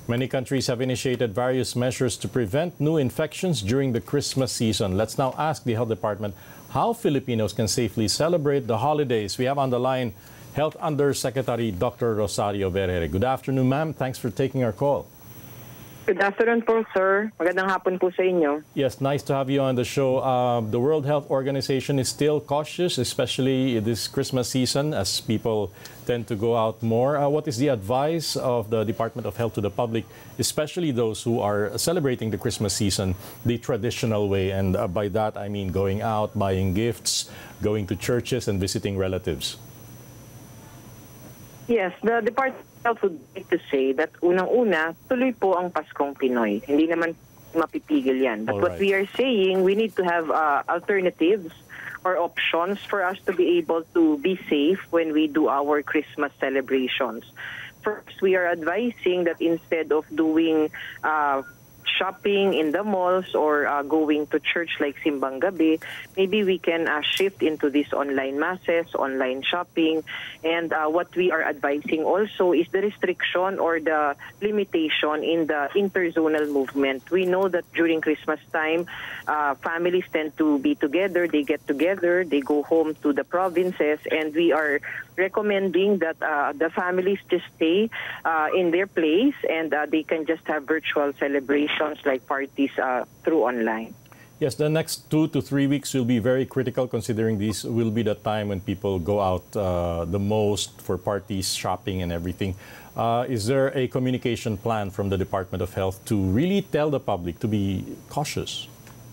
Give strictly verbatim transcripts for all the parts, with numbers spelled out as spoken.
Many countries have initiated various measures to prevent new infections during the Christmas season. Let's now ask the Health Department how Filipinos can safely celebrate the holidays. We have on the line Health Undersecretary Doctor Rosario Vergeire. Good afternoon, ma'am. Thanks for taking our call. Good afternoon po, sir. Magandang hapon po sa inyo. Yes, nice to have you on the show. Uh, the World Health Organization is still cautious, especially this Christmas season, as people tend to go out more. Uh, what is the advice of the Department of Health to the public, especially those who are celebrating the Christmas season the traditional way? And uh, by that, I mean going out, buying gifts, going to churches, and visiting relatives. Yes, the Department of Health would like to say that unang-una, tuloy po ang Paskong Pinoy. Hindi naman mapipigil yan. But what we are saying, we need to have uh, alternatives or options for us to be able to be safe when we do our Christmas celebrations. First, we are advising that instead of doing uh, shopping in the malls or uh, going to church like Simbang Gabi, maybe we can uh, shift into these online masses, online shopping. And uh, what we are advising also is the restriction or the limitation in the interzonal movement. We know that during Christmas time, uh, families tend to be together, they get together, they go home to the provinces, and we are recommending that uh, the families just stay uh, in their place and uh, they can just have virtual celebrations like parties uh, through online. Yes, the next two to three weeks will be very critical, considering this will be the time when people go out uh, the most for parties, shopping, and everything. Uh, is there a communication plan from the Department of Health to really tell the public to be cautious?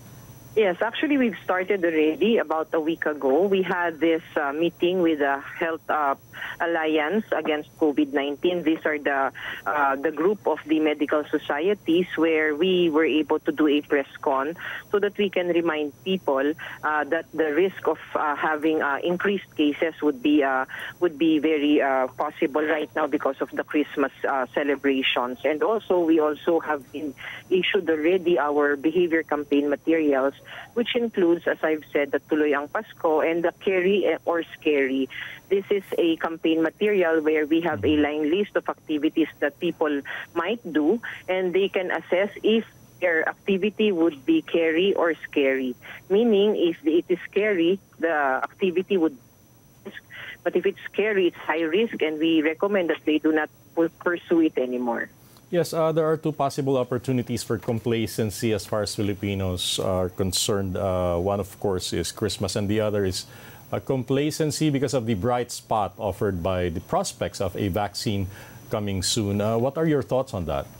Yes, actually, we've started already about a week ago. We had this uh, meeting with the Health uh, Alliance Against COVID nineteen. These are the uh, the group of the medical societies where we were able to do a press con so that we can remind people uh, that the risk of uh, having uh, increased cases would be uh, would be very uh, possible right now because of the Christmas uh, celebrations. And also, we also have been issued already our behavior campaign materials, which includes, as I've said, the Tuloy ang Pasko and the Carry or Scary. This is a campaign material where we have a line list of activities that people might do, and they can assess if their activity would be carry or scary. Meaning, if it is scary, the activity would be risk. But if it's scary, it's high risk, and we recommend that they do not pursue it anymore. Yes, uh, there are two possible opportunities for complacency as far as Filipinos are concerned. Uh, one, of course, is Christmas, and the other is uh, complacency because of the bright spot offered by the prospects of a vaccine coming soon. Uh, what are your thoughts on that?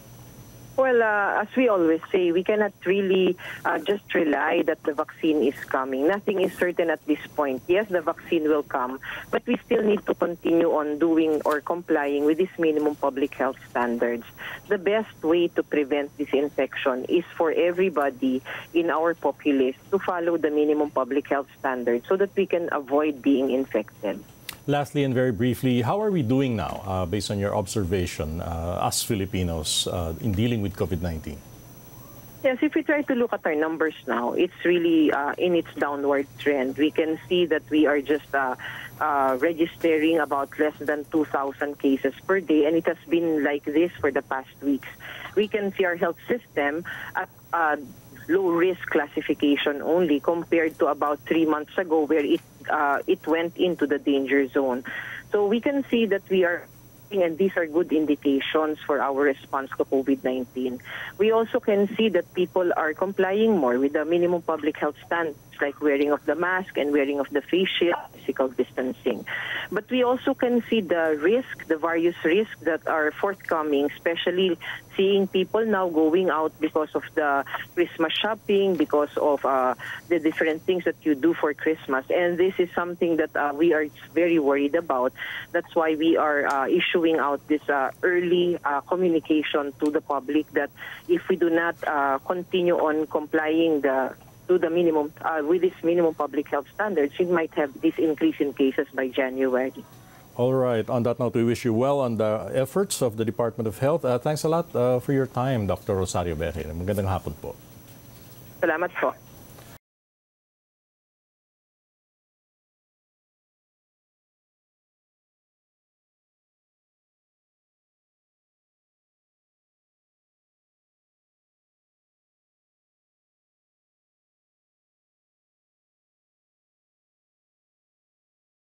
Well, uh, as we always say, we cannot really uh, just rely that the vaccine is coming. Nothing is certain at this point. Yes, the vaccine will come, but we still need to continue on doing or complying with these minimum public health standards. The best way to prevent this infection is for everybody in our populace to follow the minimum public health standards so that we can avoid being infected. Lastly, and very briefly, how are we doing now, uh, based on your observation, uh, as Filipinos, uh, in dealing with COVID nineteen? Yes, if we try to look at our numbers now, it's really uh, in its downward trend. We can see that we are just uh, uh, registering about less than two thousand cases per day, and it has been like this for the past weeks. We can see our health system at uh, low-risk classification only compared to about three months ago where it uh, it went into the danger zone. So we can see that we are, and these are good indications for our response to COVID nineteen. We also can see that people are complying more with the minimum public health standards, like wearing of the mask and wearing of the face shield, physical distancing. But we also can see the risk, the various risks that are forthcoming, especially seeing people now going out because of the Christmas shopping, because of uh, the different things that you do for Christmas. And this is something that uh, we are very worried about. That's why we are uh, issuing out this uh, early uh, communication to the public that if we do not uh, continue on complying the to the minimum uh, with this minimum public health standards, we might have this increase in cases by January. All right. On that note, we wish you well on the efforts of the Department of Health. Uh, thanks a lot uh, for your time, Doctor Rosario Vergeire. Magandang hapon po. Salamat po.